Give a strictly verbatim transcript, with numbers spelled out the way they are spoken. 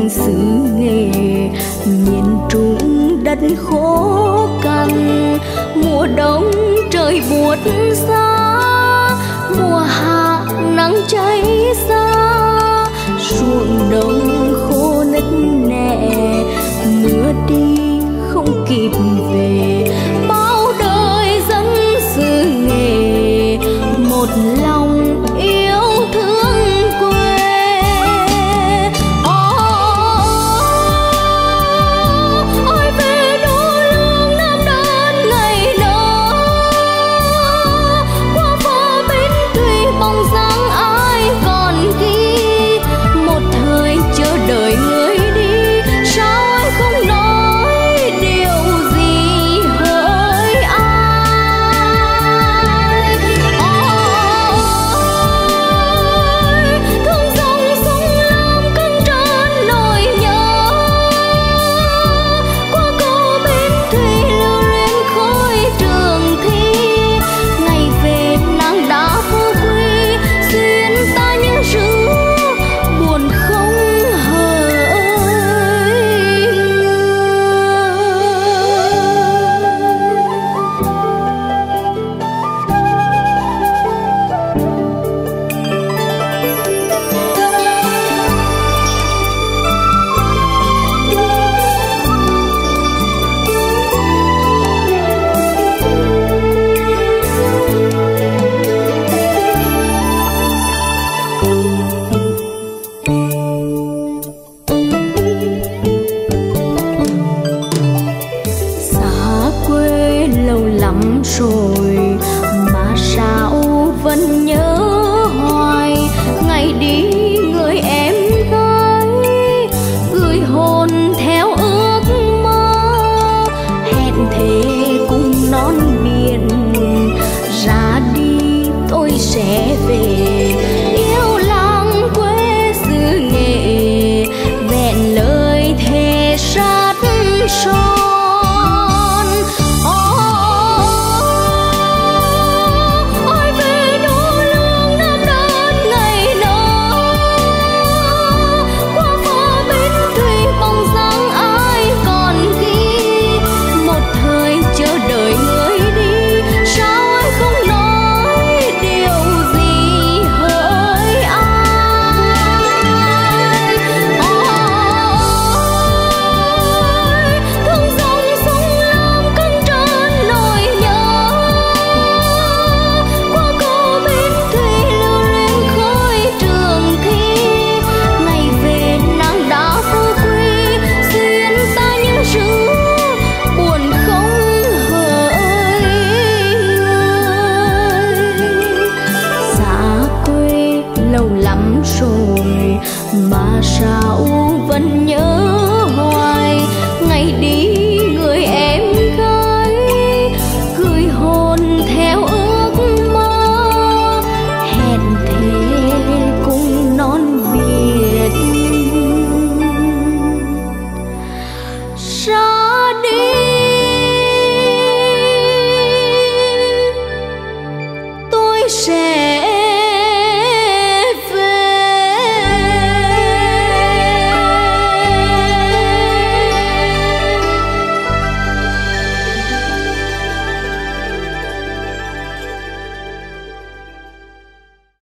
xứ Nghệ. Miền Trung đất khô cằn, mùa đông trời buốt giá, mùa hạ nắng cháy xa, ruộng đồng khô nứt nẻ, mưa đi không kịp về. Bao đời dân xứ Nghệ một lòng yêu thương quê. Ôi về đô lương Nam Đơn ngày đó, qua phố Bến Thủy bóng dáng ai còn ghi. Một thời chờ đợi người đi, sao anh không nói điều gì hỡi ai. Ôi thương dòng sông Lam cơn tràn nỗi nhớ, qua cầu Bến Thủy lưu luyến khói trường thi. Ngày về nàng đã phú quý, duyên ta như rứa buồn không hỡi người. Xa quê lâu lắm rồi mà sao vẫn nhớ hoài. Ngày đi người em gái, gửi hồn theo ước mơ. Hẹn thề cùng non biển, ra đi tôi sẽ về. Yêu làng quê xứ Nghệ, vẹn lời thề sát son. Ôi về đô lương Nam Đơn ngày đó, qua phố Bến Thủy bóng dáng ai còn ghi. Một thời chờ đợi người đi, sao anh không nói điều gì hỡi ai. Ôi thương dòng sông Lam cơn tràn nỗi nhớ, qua cầu Bến Thủy lưu luyến khói trường thi. Ngày về nàng đã phú quý, duyên ta như rứa buồn không hỡi người. Xa quê lâu lắm rồi mà sao vẫn nhớ